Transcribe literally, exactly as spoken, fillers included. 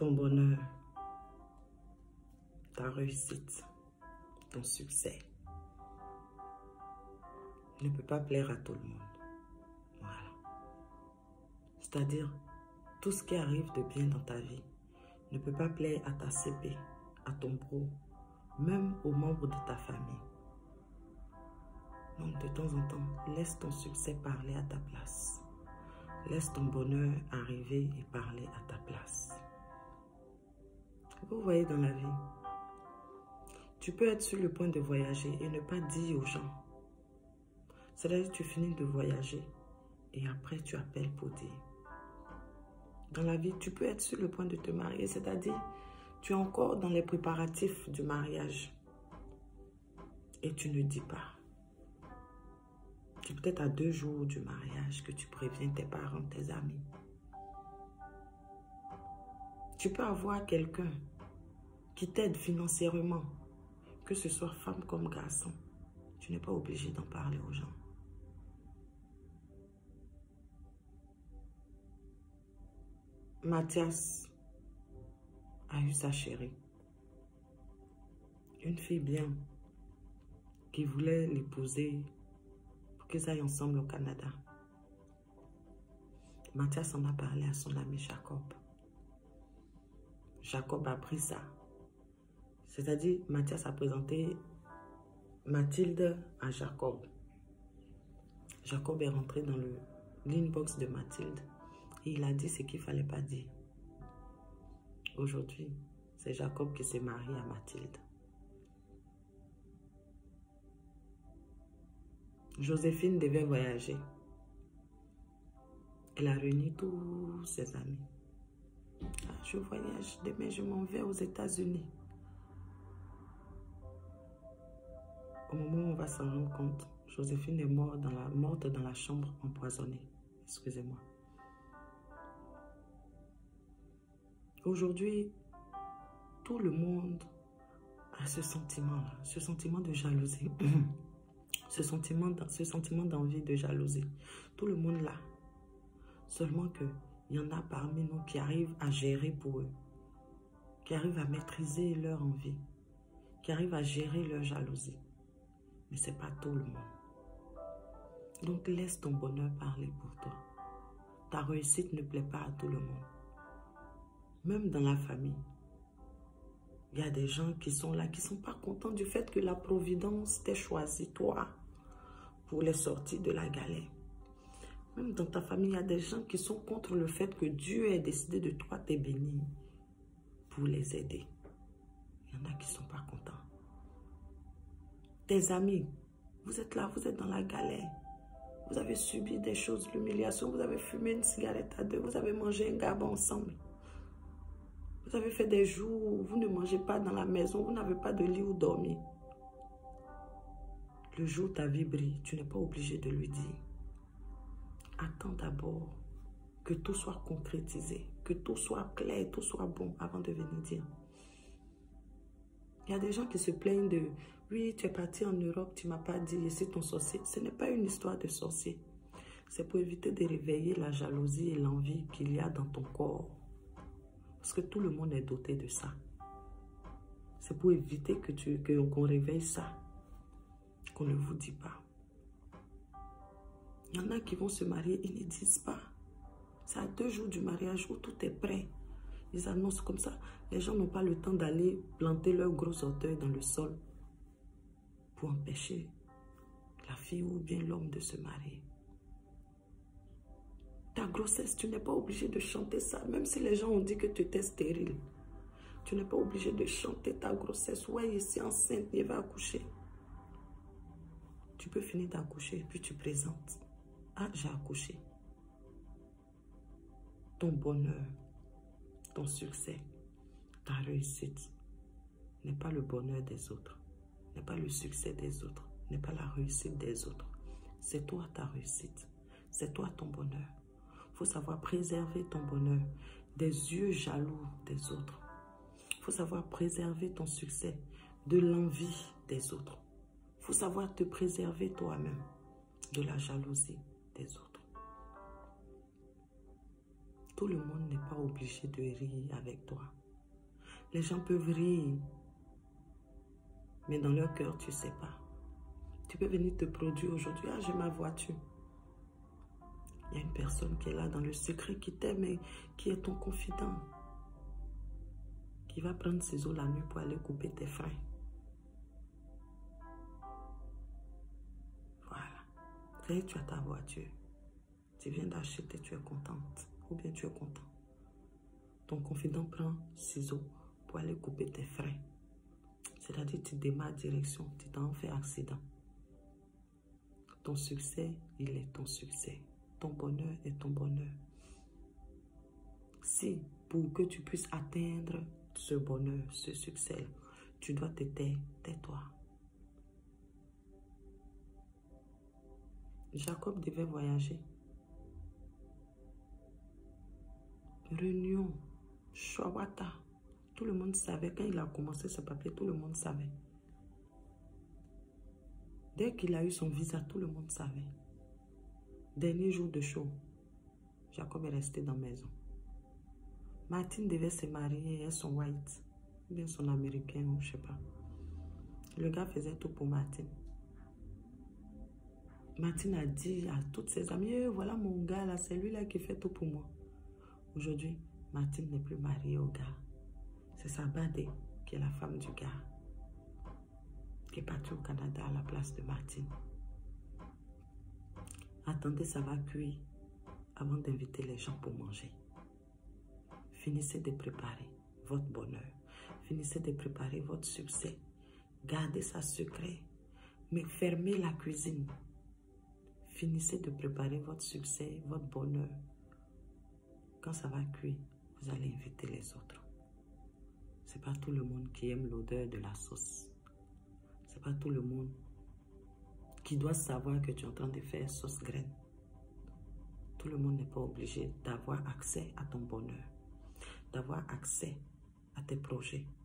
ton bonheur, ta réussite, ton succès ne peut pas plaire à tout le monde. Voilà. C'est-à-dire, tout ce qui arrive de bien dans ta vie ne peut pas plaire à ta C P, à ton bro, même aux membres de ta famille. Donc, de temps en temps, laisse ton succès parler à ta place. Laisse ton bonheur arriver et parler à ta place. Vous voyez dans la vie, tu peux être sur le point de voyager et ne pas dire aux gens. C'est-à-dire que tu finis de voyager et après tu appelles pour dire. Dans la vie, tu peux être sur le point de te marier, c'est-à-dire tu es encore dans les préparatifs du mariage et tu ne dis pas. Tu es peut-être à deux jours du mariage que tu préviens tes parents, tes amis. Tu peux avoir quelqu'un qui t'aide financièrement, que ce soit femme comme garçon. Tu n'es pas obligé d'en parler aux gens. Mathias a eu sa chérie. Une fille bien qui voulait l'épouser pour qu'ils aillent ensemble au Canada. Mathias en a parlé à son ami Jacob. Jacob a pris ça. C'est-à-dire, Mathias a présenté Mathilde à Jacob. Jacob est rentré dans le l'inbox de Mathilde et il a dit ce qu'il ne fallait pas dire. Aujourd'hui, c'est Jacob qui s'est marié à Mathilde. Joséphine devait voyager. Elle a réuni tous ses amis. Ah, je voyage, demain je m'en vais aux États-Unis. Au moment où on va s'en rendre compte, Joséphine est morte dans la, morte dans la chambre empoisonnée. Excusez-moi. Aujourd'hui, tout le monde a ce sentiment-là, ce sentiment de jalousie, ce sentiment, ce sentiment d'envie, de jalousie. Tout le monde l'a. Seulement qu'il y en a parmi nous qui arrivent à gérer pour eux, qui arrivent à maîtriser leur envie, qui arrivent à gérer leur jalousie. Mais ce n'est pas tout le monde. Donc laisse ton bonheur parler pour toi. Ta réussite ne plaît pas à tout le monde. Même dans la famille, il y a des gens qui sont là, qui ne sont pas contents du fait que la Providence t'ait choisi, toi, pour les sortir de la galère. Même dans ta famille, il y a des gens qui sont contre le fait que Dieu ait décidé de toi te bénir pour les aider. Il y en a qui ne sont pas contents. Tes amis, vous êtes là, vous êtes dans la galère. Vous avez subi des choses, l'humiliation, vous avez fumé une cigarette à deux, vous avez mangé un gabon ensemble. Vous avez fait des jours où vous ne mangez pas dans la maison, vous n'avez pas de lit où dormir. Le jour où ta vie brille, tu n'es pas obligé de lui dire. Attends d'abord que tout soit concrétisé, que tout soit clair, tout soit bon avant de venir dire. Il y a des gens qui se plaignent de « Oui, tu es parti en Europe, tu ne m'as pas dit, c'est ton sorcier. » Ce n'est pas une histoire de sorcier. C'est pour éviter de réveiller la jalousie et l'envie qu'il y a dans ton corps. Parce que tout le monde est doté de ça. C'est pour éviter que tu, que, qu'on réveille ça. Qu'on ne vous dit pas. Il y en a qui vont se marier, ils ne disent pas. C'est à deux jours du mariage où tout est prêt. Ils annoncent comme ça. Les gens n'ont pas le temps d'aller planter leur gros orteil dans le sol pour empêcher la fille ou bien l'homme de se marier. Ta grossesse, tu n'es pas obligé de chanter ça. Même si les gens ont dit que tu étais stérile. Tu n'es pas obligé de chanter ta grossesse. Ouais, ici enceinte, il va accoucher. Tu peux finir d'accoucher, puis tu présentes. Ah, j'ai accouché. Ton bonheur, ton succès, ta réussite n'est pas le bonheur des autres, n'est pas le succès des autres, n'est pas la réussite des autres. C'est toi ta réussite, c'est toi ton bonheur. Il faut savoir préserver ton bonheur des yeux jaloux des autres. Il faut savoir préserver ton succès de l'envie des autres. Il faut savoir te préserver toi-même de la jalousie des autres. Tout le monde n'est pas obligé de rire avec toi. Les gens peuvent rire, mais dans leur cœur, tu ne sais pas. Tu peux venir te produire aujourd'hui. Ah, j'ai ma voiture. Il y a une personne qui est là dans le secret, qui t'aime et qui est ton confident. Qui va prendre ses os la nuit pour aller couper tes freins. Voilà. Et tu as ta voiture. Tu viens d'acheter, tu es contente. Ou bien tu es content. Ton confident prend ciseaux pour aller couper tes freins. C'est-à-dire tu démarres direction, tu t'en fais accident. Ton succès, il est ton succès. Ton bonheur est ton bonheur. Si, pour que tu puisses atteindre ce bonheur, ce succès, tu dois te taire, tais-toi. Jacob devait voyager. Réunion, Shawata. Tout le monde savait. Quand il a commencé ce papier, tout le monde savait. Dès qu'il a eu son visa, tout le monde savait. Dernier jour de show, Jacob est resté dans la maison. Martine devait se marier, elle son white, ou bien son américain, ou je sais pas. Le gars faisait tout pour Martine. Martine a dit à toutes ses amies, eh, voilà mon gars là, c'est lui là qui fait tout pour moi. Aujourd'hui, Martine n'est plus mariée au gars. C'est sa badée qui est la femme du gars, qui est partie au Canada à la place de Martine. Attendez, ça va cuire avant d'inviter les gens pour manger. Finissez de préparer votre bonheur. Finissez de préparer votre succès. Gardez ça secret. Mais fermez la cuisine. Finissez de préparer votre succès, votre bonheur. Quand ça va cuire, vous allez inviter les autres. Ce n'est pas tout le monde qui aime l'odeur de la sauce. Ce n'est pas tout le monde qui doit savoir que tu es en train de faire sauce graine. Tout le monde n'est pas obligé d'avoir accès à ton bonheur, d'avoir accès à tes projets.